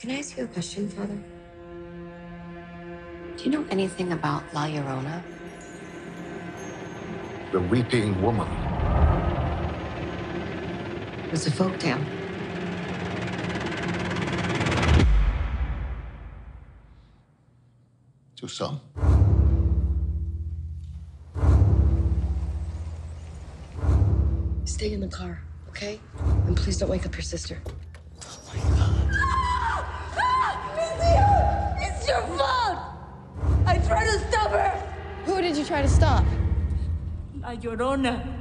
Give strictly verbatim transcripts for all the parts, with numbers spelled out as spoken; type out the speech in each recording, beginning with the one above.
Can I ask you a question, Father? Do you know anything about La Llorona? The Weeping Woman. It's a folktale. To some. Stay in the car, okay? And please don't wake up your sister. It's your fault! I tried to stop her! Who did you try to stop? La Llorona.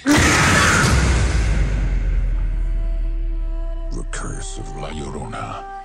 The curse of La Llorona.